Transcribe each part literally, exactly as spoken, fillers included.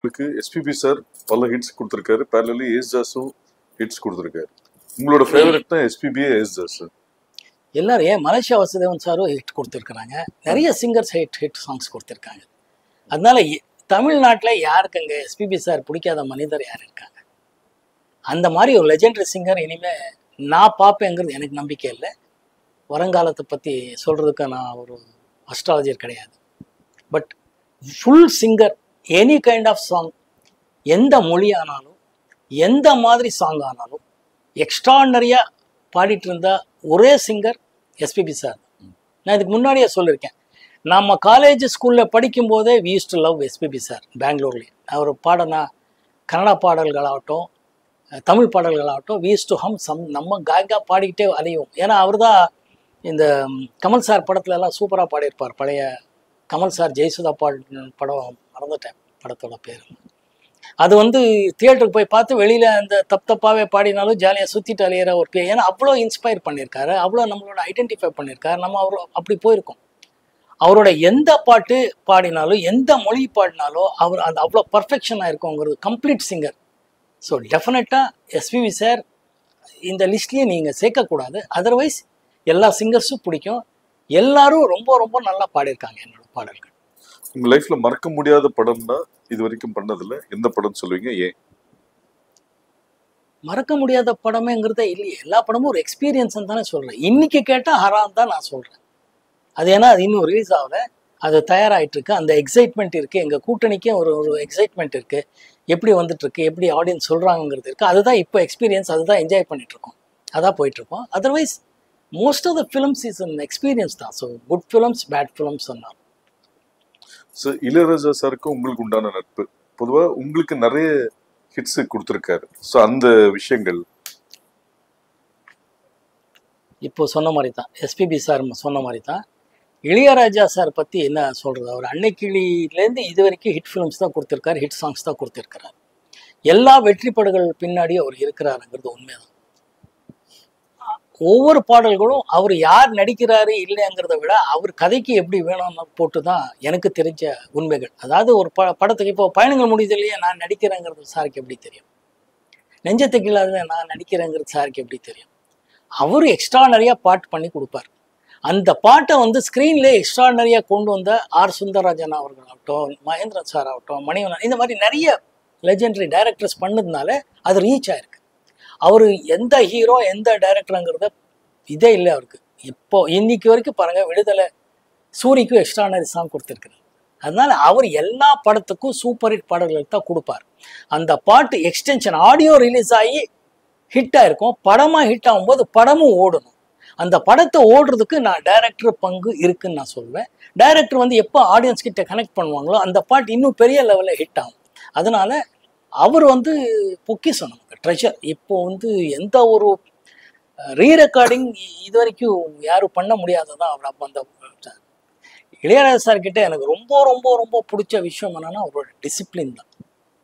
உங்களுக்கு SPB sir பல hits கொடுத்துருக்காரு, பேரலி ஏஸ்ஜாஸும் ஹிட்ஸ் கொடுத்துருக்காரு. உங்களோட ஃபேவரட் தான் எஸ்பிபியே ஏஸ்ஜாஸ் சார்? எல்லாரும் ஏன் மலேசியா வாசுதேவன் சாரும் ஹிட் கொடுத்துருக்குறாங்க, நிறைய சிங்கர்ஸ் ஹிட் ஹிட் சாங்ஸ் கொடுத்துருக்காங்க. அதனால தமிழ்நாட்டில் யாருக்குங்க எஸ்பிபி சார் பிடிக்காத மனிதர் யார் இருக்காங்க? அந்த மாதிரி ஒரு லெஜெண்டரி சிங்கர் இனிமேல் நான் பார்ப்பேங்கிறது எனக்கு நம்பிக்கை இல்லை. வருங்காலத்தை பற்றி சொல்கிறதுக்கு நான் ஒரு அஸ்ட்ராலஜர் கிடையாது. But full singer, any kind of song, எந்த மொழி ஆனாலும் எந்த மாதிரி சாங் ஆனாலும் எக்ஸ்ட்ராடனரியாக பாடிட்டு இருந்த ஒரே சிங்கர் எஸ்பிபி சார். நான் இதுக்கு முன்னாடியே சொல்லியிருக்கேன், நம்ம காலேஜ் ஸ்கூலில் படிக்கும்போதே we used to love SPB sir. பெங்களூர்லேயே அவர் பாடினா கன்னடா பாடல்களாகட்டும் தமிழ் பாடல்களாகட்டும் we used to hum some நம்ம காய்கா பாடிக்கிட்டே அலையும். ஏன்னா அவர் தான் இந்த கமல் சார் படத்துல எல்லாம் சூப்பராக பாடியிருப்பார். பழைய கமல் சார் ஜெயசுதா பாடு படம் மறந்துட்டேன் படத்தோட பேர். அது வந்து தியேட்டருக்கு போய் பார்த்து வெளியில் அந்த தப் தப்பாகவே பாடினாலும் ஜாலியாக சுற்றிட்டு அலையிற ஒரு பேர். ஏன்னா அவ்வளோ இன்ஸ்பயர் பண்ணியிருக்காரு, அவ்வளோ நம்மளோட ஐடென்டிஃபை பண்ணியிருக்காரு. நம்ம அவர் அப்படி போயிருக்கோம். அவரோட எந்த பாட்டு பாடினாலும் எந்த மொழி பாடினாலும் அவர் அந்த அவ்வளோ பர்ஃபெக்ஷனாக இருக்குங்கிறது கம்ப்ளீட் சிங்கர். ஸோ டெஃபினட்டாக எஸ்பிபி சார் இந்த லிஸ்ட்லேயே நீங்கள் சேர்க்கக்கூடாது. அதர்வைஸ் எல்லா சிங்கர்ஸும் பிடிக்கும், எல்லாரும் ரொம்ப ரொம்ப நல்லா பாடியிருக்காங்க என்னோட பாடல்கள். உங்க லைஃப்ல மறக்க முடியாத படம்னா இது வரைக்கும் பண்ணதில்ல, எந்த படம் சொல்லுவீங்க, ஏன்? மறக்க முடியாத படமேங்கிறதே இல்லையே, எல்லா படமும் ஒரு எக்ஸ்பீரியன்ஸ் தானே சொல்கிறேன். இன்னைக்கு கேட்டால் ஹராம் தான் நான் சொல்கிறேன். அது ஏன்னா அது இன்னும் ரிலீஸ் ஆகல, அது தயாராகிட்டு இருக்கு, அந்த எக்ஸைட்மெண்ட் இருக்குது. எங்கள் கூட்டணிக்கே ஒரு ஒரு எக்ஸைட்மெண்ட் இருக்குது, எப்படி வந்துட்டுருக்கு, எப்படி ஆடியன்ஸ் சொல்கிறாங்கிறது இருக்குது. அதுதான் இப்போ எக்ஸ்பீரியன்ஸ், அதுதான் என்ஜாய் பண்ணிகிட்ருக்கோம், அதான் போயிட்டுருக்கோம். Otherwise most of the films is an experience தான். So good films bad films சொன்னார். ஸோ இளையராஜா சாருக்கும் உங்களுக்கு உண்டான நட்பு, பொதுவாக உங்களுக்கு நிறைய ஹிட்ஸ் கொடுத்துருக்காரு. ஸோ அந்த விஷயங்கள் இப்போ சொன்ன மாதிரி தான், எஸ்பிபி சார் சொன்ன மாதிரி தான் இளையராஜா சார் பற்றி என்ன சொல்கிறது. அவர் அன்னைக்கிளியிலேருந்து இது வரைக்கும் ஹிட் ஃபிலிம்ஸ் தான் கொடுத்துருக்காரு, ஹிட் சாங்ஸ் தான் கொடுத்துருக்கிறார். எல்லா வெற்றி படங்கள் பின்னாடியும் அவர் இருக்கிறாருங்கிறது உண்மைதான். ஒவ்வொரு பாடல்களும் அவர் யார் நடிக்கிறாரு இல்லைங்கிறத விட அவர் கதைக்கு எப்படி வேணும்னு போட்டு தான் எனக்கு தெரிஞ்ச உண்மைகள். அதாவது ஒரு ப படத்துக்கு இப்போ பயணங்கள் முடியுது இல்லையா, நான் நடிக்கிறேங்கிறது சாருக்கு எப்படி தெரியும்? நெஞ்சத்துக்கு இல்லாத நான் நடிக்கிறேங்கிறது சாருக்கு எப்படி தெரியும்? அவர் எக்ஸ்ட்ராடனரியாக பாட்டு பண்ணி கொடுப்பார். அந்த பாட்டை வந்து ஸ்க்ரீன்லேயே எக்ஸ்ட்ராடனரியாக கொண்டு வந்த ஆர் சுந்தரராஜன் அவர்களாகட்டும், மகேந்திரன் சார் ஆகட்டும், மணிவண்ணன், இந்த மாதிரி நிறைய லெஜெண்டரி டைரக்டர்ஸ் பண்ணதுனால அது ரீச் ஆயிருக்கு. அவர் எந்த ஹீரோ எந்த டைரக்டருங்கிறத இதே இல்லை அவருக்கு. இப்போ இன்னைக்கு வரைக்கும் பாருங்கள், விடுதலை சூரிக்கும் எக்ஸ்ட்ராடனரி சாங் கொடுத்துருக்குறாரு. அதனால அவர் எல்லா படத்துக்கும் சூப்பர் ஹிட் பாடல்கள் தான் கொடுப்பார். அந்த பாட்டு எக்ஸ்டென்ஷன் ஆடியோ ரிலீஸ் ஆகி ஹிட்டாக இருக்கும், படமாக ஹிட் ஆகும்போது படமும் ஓடணும். அந்த படத்தை ஓடுறதுக்கு நான் டைரக்டர் பங்கு இருக்குன்னு நான் சொல்வேன். டைரக்டர் வந்து எப்போ ஆடியன்ஸ் கிட்ட கனெக்ட் பண்ணுவாங்களோ அந்த பாட்டு இன்னும் பெரிய லெவலில் ஹிட் ஆகும். அதனால அவர் வந்து பொக்கிஷம், நமக்கு ட்ரெஷர். இப்போ வந்து எந்த ஒரு ரீ ரெக்கார்டிங் இது வரைக்கும் யாரும் பண்ண முடியாததான் அவர். அப்போ அந்த இளையராஜா சார் கிட்ட எனக்கு ரொம்ப ரொம்ப ரொம்ப பிடிச்ச விஷயம் என்னன்னா அவரோட டிசிப்ளின் தான்.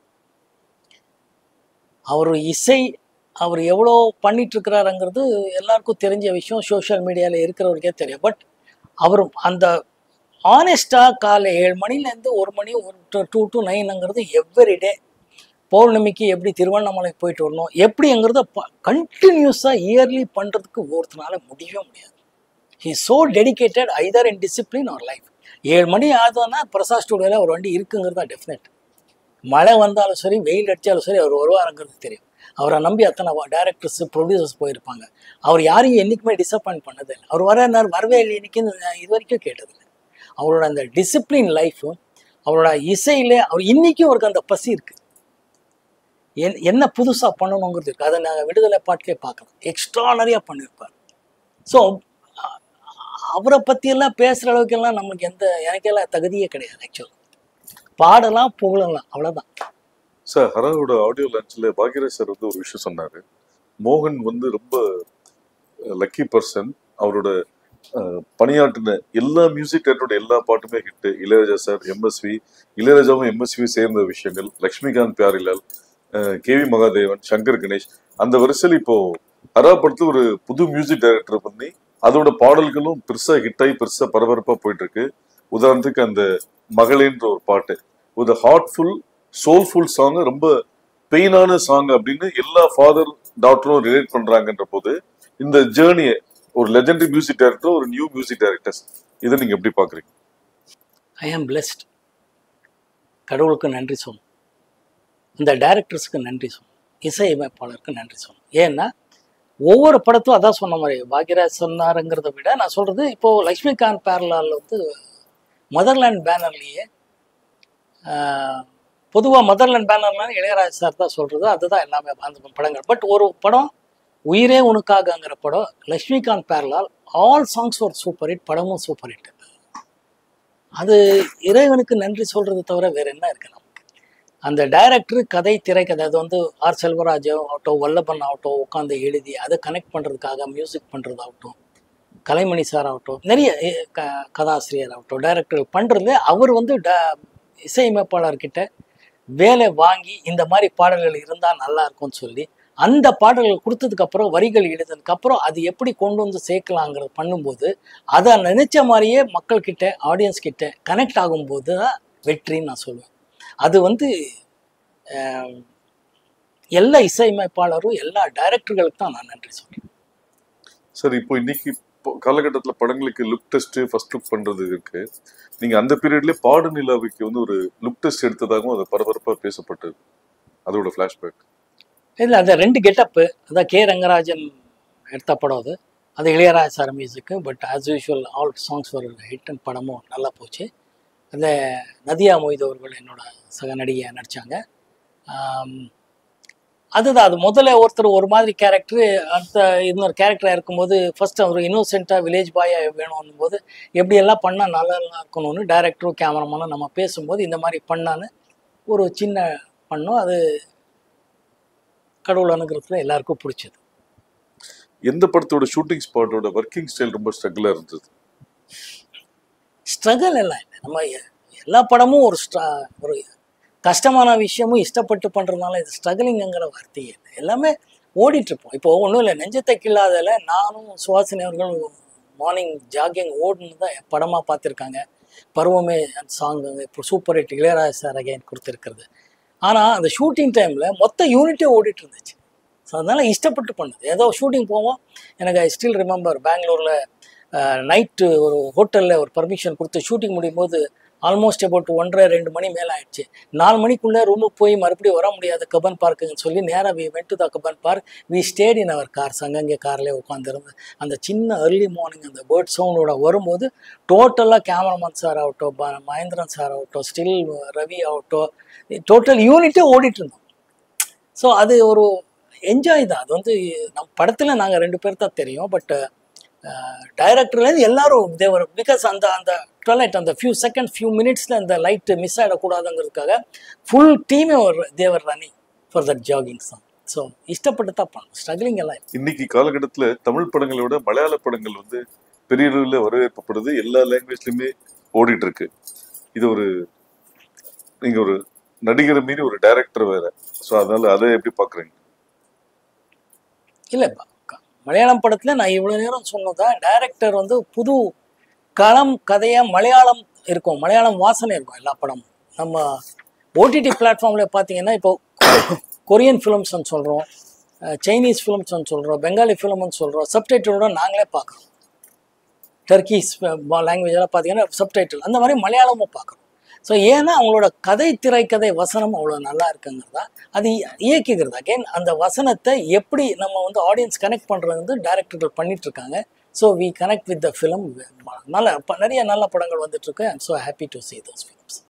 அவர் இசை அவர் எவ்வளோ பண்ணிட்டு இருக்கிறாருங்கிறது எல்லாருக்கும் தெரிஞ்ச விஷயம், சோஷியல் மீடியாவில் இருக்கிறவருக்கே தெரியும். பட் அவர் அந்த ஆனஸ்டாக காலை ஏழு மணிலேருந்து ஒரு மணி ஒரு டூ டு நைனுங்கிறது எவ்ரிடே. பௌர்ணமிக்கு எப்படி திருவண்ணாமலைக்கு போயிட்டு வரணும் எப்படிங்கிறத கண்டினியூஸாக இயர்லி பண்ணுறதுக்கு ஒருத்தனால முடியவே முடியாது. He so dedicated either in discipline or life. ஏழு மணி ஆகுதுன்னா பிரசாத் ஸ்டுடியோவில் ஒரு வண்டி இருக்குங்கிறது தான் டெஃபினட். மழை வந்தாலும் சரி வெயில் அடித்தாலும் சரி அவர் வருவாருங்கிறது தெரியும். அவரை நம்பி அத்தனை டைரக்டர்ஸ் ப்ரொடியூசர்ஸ் போயிருப்பாங்க. அவர் யாரையும் என்றைக்குமே டிசப்பாயின்ட் பண்ணதே இல்லை. அவர் வர நேரம் வரவே இல்லை இன்னைக்குன்னு இது வரைக்கும் கேட்டதில்லை. அவரோட அந்த டிசிப்ளின் லைஃப்பும் அவரோட இசையிலே அவர் இன்றைக்கும் அவருக்கு அந்த பசி இருக்குது. என் என்ன புதுசாக பண்ணணுங்கிறது இருக்குது. அதை நாங்கள் விடுதலை பாட்டிலே பார்க்கலாம், எக்ஸ்ட்ரானரியாக பண்ணியிருப்பார். ஸோ அவரை பற்றியெல்லாம் பேசுகிற அளவுக்கெல்லாம் நமக்கு எந்த எனக்கெல்லாம் தகுதியே கிடையாது. ஆக்சுவலாக பாடலாம் புகழலாம், அவ்வளோதான். சார் ஹராவோட ஆடியோ லான்ச்சில் பாக்யராஜ் சார் வந்து ஒரு விஷயம் சொன்னார். மோகன் வந்து ரொம்ப லக்கி பர்சன், அவரோட பணியாற்றின எல்லா மியூசிக் டைரக்டரோட எல்லா பாட்டுமே ஹிட்டு. இளையராஜா சார், எம்எஸ்வி, இளையராஜாவும் எம்எஸ்வி சேர்ந்த விஷயங்கள், லக்ஷ்மிகாந்த் பியாரிலால், கேவி மகாதேவன், சங்கர் கணேஷ், அந்த வரிசையில் இப்போ ஹரா படத்துல ஒரு புது மியூசிக் டைரக்டர் பண்ணி அதோட பாடல்களும் பெருசா ஹிட் ஆகி பெருசா பரபரப்பா போயிட்டு இருக்கு. உதாரணத்துக்கு அந்த மகளேன்ற ஒரு பாட்டு, ஒரு ஹார்ட்ஃபுல் சோல்ஃபுல் சாங், ரொம்ப பெயினான சாங் அப்படின்னு எல்லா ஃபாதர் டாக்டரும் ரிலேட் பண்றாங்கன்ற போது இந்த ஜேர்னியை ஒரு லெஜெண்டரி மியூசிக் டைரக்டர், ஒரு நியூ மியூசிக் டைரக்டர்ஸ், இதை நீங்க எப்படி பாக்குறீங்க? ஐ ஆம் பிளெஸ்ட். கடவுளுக்கு நன்றி சொல்லணும், இந்த டைரக்டர்ஸுக்கு நன்றி சொல்லணும், இசையமைப்பாளருக்கு நன்றி சொல்லணும். ஏன்னா ஒவ்வொரு படத்தும் அதான் சொன்ன மாதிரி பாக்யராஜ் சொன்னாருங்கிறத விட நான் சொல்றது இப்போ லக்ஷ்மிகாந்த் பேரலால் வந்து மதர்லேண்ட் பேனர்லேயே பொதுவாக மதர்லேண்ட் பேனர்லாம் இளையராஜ் சார் தான் சொல்றது, அதுதான் எல்லாமே அந்த படங்கள். பட் ஒரு படம் உயிரே உனக்காகங்கிற படம் லக்ஷ்மிகாந்த் பேரலால் ஆல் சாங்ஸ் ஒரு சூப்பர் ஹிட், படமும் சூப்பர் ஹிட். அது இறைவனுக்கு நன்றி சொல்றது தவிர வேற என்ன இருக்கு நமக்கு? அந்த டைரக்டர் கதை திரைக்கதை, அது வந்து ஆர் செல்வராஜ் ஆகட்டும், வல்லபன் ஆகட்டும், உட்காந்து எழுதி அதை கனெக்ட் பண்ணுறதுக்காக மியூசிக் பண்ணுறதாகட்டும், கலைமணி சார் ஆகட்டும், நிறைய க கதாசிரியர் ஆகட்டும், டைரக்டர் பண்ணுறது, அவர் வந்து ட இசையமைப்பாளர்கிட்ட வேலை வாங்கி இந்த மாதிரி பாடல்கள் இருந்தால் நல்லா இருக்கும்னு சொல்லி அந்த பாடல்கள் கொடுத்ததுக்கப்புறம் வரிகள் எழுதுனதுக்கப்புறம் அது எப்படி கொண்டு வந்து சேர்க்கலாங்கிறது பண்ணும்போது அதை நினைச்ச மாதிரியே மக்கள்கிட்ட, ஆடியன்ஸ் கிட்ட கனெக்ட் ஆகும்போது தான் வெற்றின்னு நான் சொல்லுவேன். அது வந்து எல்லா இசையமைப்பாளரும் எல்லா டைரக்டர்களுக்கு தான் நான் நன்றி சொல்றேன். சார், இப்போ இன்னைக்கு காலகட்டத்தில் படங்களுக்கு லுக் டெஸ்ட், ஃபர்ஸ்ட் லுக் பண்றது இருக்கு. நீங்க அந்த பீரியட்லேயே பாடு நிலாவுக்கு வந்து ஒரு லுக் டெஸ்ட் எடுத்ததாகவும் அது பரபரப்பாக பேசப்பட்டது, அதோட ஃப்ளாஷ்பேக். இல்லை, அந்த ரெண்டு கெட்டப்பு, அதான் கே ரங்கராஜன் எடுத்த படம் அது, அது இளையராஜா சார் மியூசிக்கு. But as usual all songs ஒரு ஹிட் அண்ட் படமும் நல்லா போச்சு. அந்த நதியா மொய்து அவர்கள் என்னோட சக நடிகையாக நடித்தாங்க. அதுதான், அது முதல்ல ஒருத்தர் ஒரு மாதிரி கேரக்டரு, அடுத்த இன்னொரு கேரக்டராக இருக்கும்போது ஃபர்ஸ்ட் அவர் இன்னோசென்ட்டாக வில்லேஜ் பாயாக வேணும் போது எப்படியெல்லாம் பண்ணால் நல்லா இருக்கணும்னு டைரக்டரும் கேமராமேனும் நம்ம பேசும்போது இந்த மாதிரி பண்ணான்னு ஒரு சின்ன பண்ணோம். அது கடவுள் அனுகிரகத்தில் எல்லாருக்கும் பிடிச்சது. எந்த படத்தோட ஷூட்டிங் ஸ்பாட்டோட ஒர்க்கிங் ஸ்டைல் ரொம்ப ஸ்ட்ரகிளாக இருந்தது? ஸ்ட்ரகிள் எல்லாம் இல்லை, நம்ம எல்லா படமும் ஒரு ஸ்ட்ரா ஒரு கஷ்டமான விஷயமும் இஷ்டப்பட்டு பண்ணுறதுனால இது ஸ்ட்ரகிளிங்கிற வார்த்தையே இல்லை, எல்லாமே ஓடிட்டுருப்போம். இப்போ ஒன்றும் இல்லை, நெஞ்சத்தை கில்லாதல நானும் சுவாசினி அவர்களும் மார்னிங் ஜாகிங் ஓடுன்னு தான் படமாக பார்த்துருக்காங்க. பருவமே அந்த சாங்கு இப்போ super hit Ilaiyaraaja sir again கொடுத்துருக்கிறது. ஆனால் அந்த ஷூட்டிங் டைமில் மொத்த யூனிட்டே ஓடிட்டு இருந்துச்சு. ஸோ அதனால் இஷ்டப்பட்டு பண்ணுது. ஏதோ ஷூட்டிங் போவோம், எனக்கு ஐ ஸ்டில் ரிமெம்பர் பெங்களூரில் நைட்டு ஒரு ஹோட்டலில் ஒரு பர்மிஷன் கொடுத்து ஷூட்டிங் முடியும் போது ஆல்மோஸ்ட் அபவுட் ஒன்றரை ரெண்டு மணி மேலே ஆயிடுச்சு. நாலு மணிக்குள்ளே ரூமுக்கு போய் மறுபடியும் வர முடியாது கபன் பார்க்குன்னு சொல்லி நேராக we went to the Cubbon park. We stayed in our car, அங்கங்கே கார்லேயே உட்காந்துருந்து அந்த சின்ன ஏர்லி மார்னிங் அந்த பேர்ட் சவுண்டோட வரும்போது டோட்டலாக கேமராமேன் சார் ஆகட்டும், மகேந்திரன் சார் ஆகட்டும், ஸ்டில் ரவி ஆகட்டும், டோட்டல் யூனிட்டே ஓடிட்டு இருந்தோம். ஸோ அது ஒரு என்ஜாய் தான். அது வந்து நம் படத்தில் நாங்கள் ரெண்டு பேர் தான் தெரியும், பட் டைரக்டர்லேருந்து எல்லாரும் தேவர் பிகாஸ் அந்த அந்த டுவெலைட் அந்த ஃபியூ செகண்ட் ஃபியூ மினிட்ஸில் அந்த லைட்டு மிஸ் ஆகிடக்கூடாதுங்கிறதுக்காக ஃபுல் டீமே ஒரு they were running for that jogging song. So இஷ்டப்பட்டு தான் பண்ணணும், ஸ்ட்ரகிளிங் எல்லாம். இன்னைக்கு காலகட்டத்தில் தமிழ் படங்களை விட மலையாள படங்கள் வந்து பெரிய அளவில் வரவேற்பப்படுது, எல்லா லாங்குவேஜ்லையுமே ஓடிட்டு இருக்கு. இது ஒரு நீங்கள் ஒரு நடிகரை மீறி ஒரு டைரக்டர் வேற, ஸோ அதனால அதை எப்படி பார்க்குறீங்க? இல்லை, மலையாளம் படத்தில் நான் இவ்வளோ நேரம் சொன்னதான் டைரக்டர் வந்து புது களம் கதையாக மலையாளம் இருக்கும், மலையாளம் வாசனை இருக்கும் எல்லா படமும். நம்ம ஓடிடி பிளாட்ஃபார்மில் பார்த்தீங்கன்னா இப்போ கொரியன் ஃபிலிம்ஸ்ன்னு சொல்கிறோம், சைனீஸ் ஃபிலிம்ஸ்ன்னு சொல்கிறோம், பெங்காலி ஃபிலிம்னு சொல்கிறோம், சப்டைட்டிலோட நாங்களே பார்க்குறோம். டர்க்கிஸ் லாங்குவேஜெல்லாம் பார்த்தீங்கன்னா சப்டைட்டில், அந்த மாதிரி மலையாளமும் பார்க்குறோம். ஸோ ஏன்னா அவங்களோட கதை திரைக்கதை வசனம் அவ்வளோ நல்லா இருக்குங்கிறதா அது இயக்குகிறது. அகெயின் அந்த வசனத்தை எப்படி நம்ம வந்து ஆடியன்ஸ் கனெக்ட் பண்ணுறது வந்து டைரக்டர்கள் பண்ணிட்டு இருக்காங்க. So we connect with the film. நல்ல நிறைய நல்ல படங்கள் வந்துட்டு இருக்கு. I am so happy to see those films.